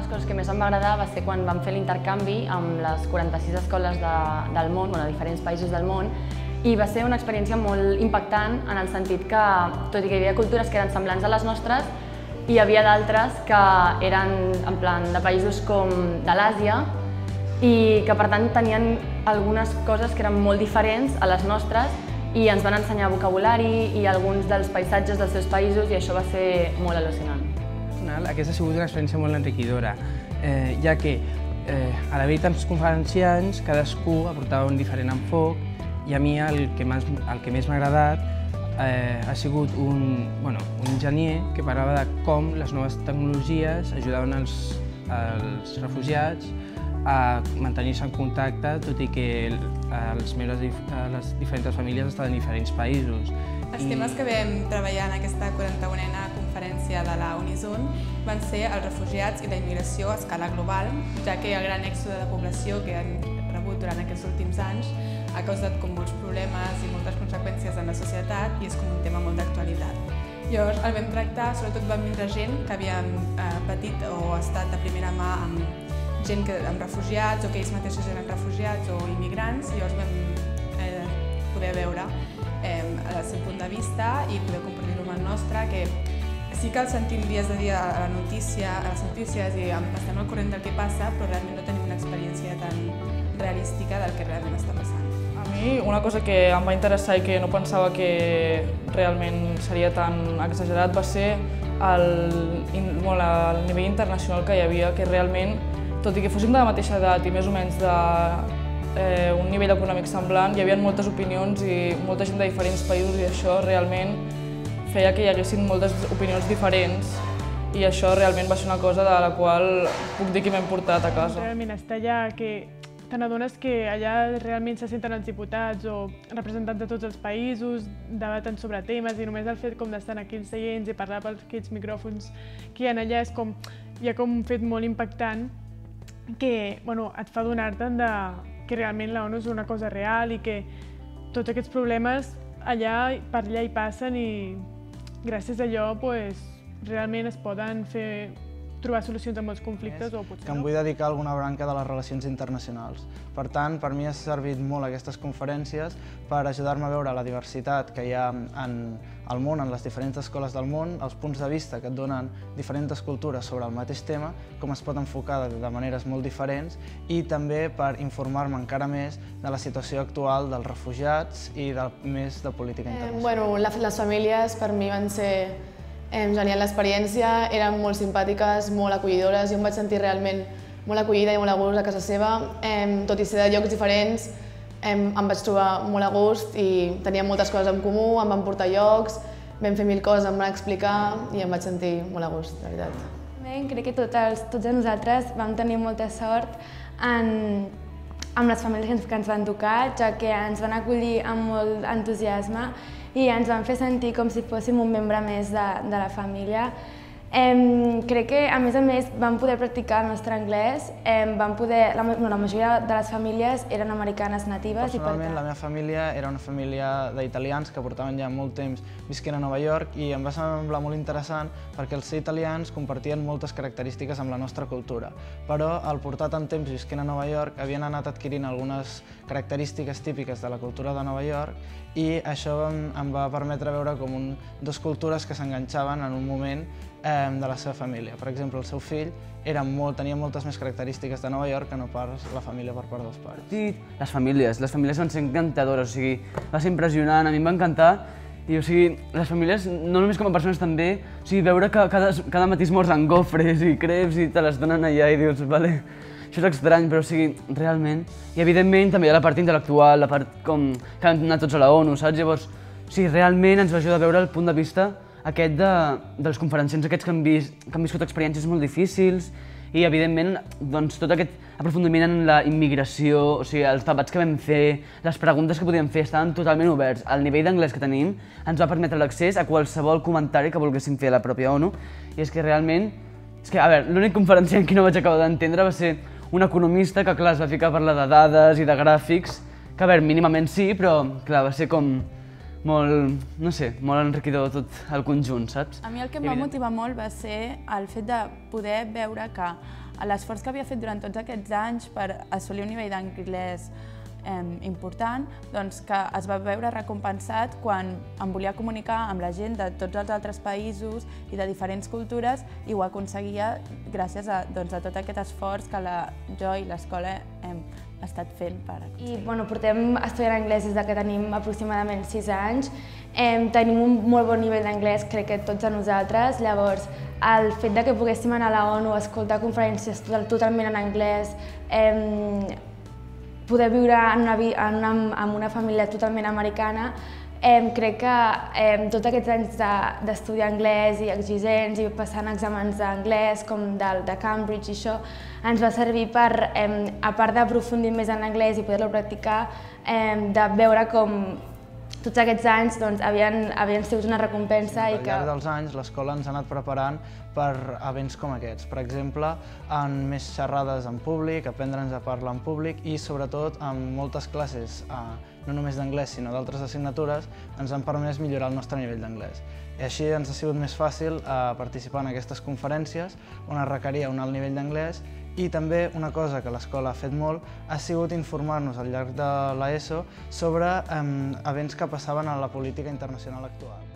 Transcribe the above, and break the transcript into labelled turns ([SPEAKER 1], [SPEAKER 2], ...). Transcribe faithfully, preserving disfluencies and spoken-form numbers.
[SPEAKER 1] les coses que més em va agradar va ser quan vam fer l'intercanvi amb les quaranta-sis escoles del món, de diferents països del món, i va ser una experiència molt impactant en el sentit que, tot i que hi havia cultures que eren semblants a les nostres, hi havia d'altres que eren en plan de països com de l'Àsia i que per tant tenien algunes coses que eren molt diferents a les nostres i ens van ensenyar vocabulari i alguns dels paisatges dels seus països i això va ser molt al·lucinant.
[SPEAKER 2] Aquesta ha sigut una experiència molt enriquidora, ja que a l'haver tants conferenciants, cadascú aportava un diferent enfoc i a mi el que més m'ha agradat ha sigut un enginyer que parlava de com les noves tecnologies ajudaven els refugiats a mantenir-se en contacte, tot i que les diferents famílies estaven en diferents països.
[SPEAKER 3] Els temes que vam treballar en aquesta quaranta-unena conferència de la Unizun van ser els refugiats i la immigració a escala global, ja que el gran èxode de població que han rebut durant aquests últims anys ha causat com molts problemes i moltes conseqüències en la societat i és com un tema molt d'actualitat. Llavors el vam tractar, sobretot van vindre gent que havien patit o estat de primera mà amb gent amb refugiats o que ells mateixos eren refugiats o immigrants, i llavors vam poder veure el seu punt de vista i poder compartir-ho amb el nostre, que sí que el sentim dia a dia a la notícia, a les notícies i estem al corrent del que passa, però realment no tenim una experiència tan realística del que realment està passant.
[SPEAKER 4] A mi una cosa que em va interessar i que no pensava que realment seria tan exagerat va ser el nivell internacional que hi havia, que realment, tot i que fóssim de la mateixa edat i més o menys d'un nivell econòmic semblant, hi havia moltes opinions i molta gent de diferents països i això realment feia que hi haguessin moltes opinions diferents i això realment va ser una cosa de la qual puc dir que m'hem portat a casa.
[SPEAKER 5] Realment estar allà, que te n'adones que allà realment se senten els diputats o representants de tots els països, debaten sobre temes i només el fet d'estar en aquells seients i parlar per aquells micròfons que hi ha allà és com, hi ha com un fet molt impactant que et fa adonar-te que realment la ONU és una cosa real i que tots aquests problemes allà per allà hi passen i gràcies a allò realment es poden fer trobar solucions a molts conflictes o potser no.
[SPEAKER 6] Que em vull dedicar a alguna branca de les relacions internacionals. Per tant, per mi ha servit molt aquestes conferències per ajudar-me a veure la diversitat que hi ha al món, en les diferents escoles del món, els punts de vista que et donen diferents cultures sobre el mateix tema, com es pot enfocar de maneres molt diferents i també per informar-me encara més de la situació actual dels refugiats i més de política internacional.
[SPEAKER 7] Les famílies per mi van ser genial l'experiència, eren molt simpàtiques, molt acollidores, jo em vaig sentir realment molt acollida i molt a gust a casa seva, tot i ser de llocs diferents em vaig trobar molt a gust i teníem moltes coses en comú, em van portar a llocs, vam fer mil coses, em van explicar i em vaig sentir molt a gust, de veritat.
[SPEAKER 8] Crec que tots nosaltres vam tenir molta sort amb les famílies que ens van tocar, ja que ens van acollir amb molt entusiasme i ens van fer sentir com si fóssim un membre més de la família. Crec que, a més a més, vam poder practicar el nostre anglès, la majoria de les famílies eren americanes natives.
[SPEAKER 6] Personalment, la meva família era una família d'italians que portaven ja molt temps visquent a Nova York i em va semblar molt interessant perquè els ser italians compartien moltes característiques amb la nostra cultura, però al portar tant temps visquent a Nova York havien anat adquirint algunes característiques típiques de la cultura de Nova York i això em va permetre veure com dues cultures que s'enganxaven en un moment de la seva família. Per exemple, el seu fill tenia moltes més característiques de Nova York que no pas la família per part dels pares.
[SPEAKER 9] Les famílies, les famílies van ser encantadores, o sigui, va ser impressionant, a mi em va encantar i, o sigui, les famílies, no només com a persones també, o sigui, veure que cada matí esmorzen gofres i creps i te les donen allà i dius, vale, això és estrany, però o sigui, realment, i evidentment també hi ha la part intel·lectual, la part com que han anat tots a la ONU, saps? Llavors, o sigui, realment ens va ajudar a veure el punt de vista aquest dels conferenciants aquests que han viscut experiències molt difícils i, evidentment, tot aquest aprofundiment en la immigració, o sigui, els debats que vam fer, les preguntes que podíem fer estaven totalment oberts. El nivell d'anglès que tenim ens va permetre l'accés a qualsevol comentari que volguéssim fer a la pròpia ONU i és que realment, és que, a veure, l'únic conferenciant que no vaig acabar d'entendre va ser un economista que, clar, es va ficar a parlar de dades i de gràfics, que, a veure, mínimament sí, però, clar, va ser com molt, no sé, molt enriquidor tot el conjunt, saps?
[SPEAKER 3] A mi el que em va motivar molt va ser el fet de poder veure que l'esforç que havia fet durant tots aquests anys per assolir un nivell d'anglès important, doncs que es va veure recompensat quan em volia comunicar amb la gent de tots els altres països i de diferents cultures i ho aconseguia gràcies a, doncs, a tot aquest esforç que la, jo i l'escola hem estat fent per aconseguir.
[SPEAKER 8] I bueno, portem estudiant anglès des que tenim aproximadament sis anys. Eh, tenim un molt bon nivell d'anglès, crec que tots a nosaltres. Llavors, el fet de que poguéssim anar a la ONU, escoltar conferències totalment en anglès, eh, poder viure en una, en una, en una família totalment americana, eh, crec que eh, tots aquests anys d'estudiar de, anglès i exigents i passant exàmens d'anglès com del, de Cambridge i això, ens va servir per, eh, a part d'aprofundir més en l'anglès i poder-lo practicar, eh, de veure com tots aquests anys doncs, havien, havien sigut una recompensa.
[SPEAKER 6] Al
[SPEAKER 8] I que...
[SPEAKER 6] llarg dels anys l'escola ens ha anat preparant per events com aquests. Per exemple, en més xerrades en públic, aprendre'ns a parlar en públic i sobretot en moltes classes, no només d'anglès sinó d'altres assignatures, ens han permès millorar el nostre nivell d'anglès. I així ens ha sigut més fàcil participar en aquestes conferències on es requeria un alt nivell d'anglès. I també una cosa que l'escola ha fet molt ha sigut informar-nos al llarg de l'ESO sobre eh, events que passaven a la política internacional actual.